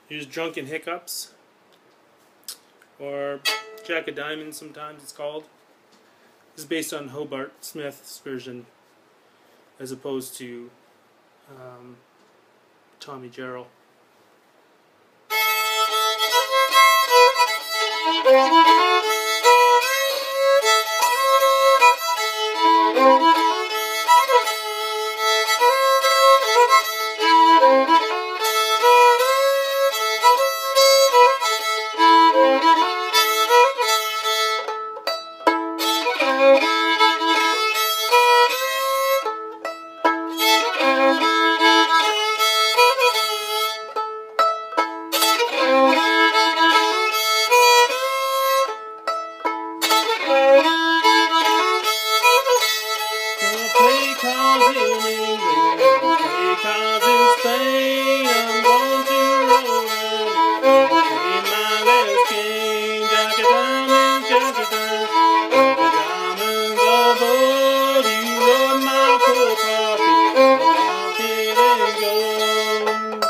Here's Drunken Hiccups, or Jack of Diamonds sometimes it's called. This is based on Hobart Smith's version as opposed to Tommy Jarrell. Play cards in England, play cards in Spain. I'm going to Rome, play my last game. Jack of diamonds, Jack of diamonds, Jack of diamonds of old. You love my poor pocket, pocket and gold.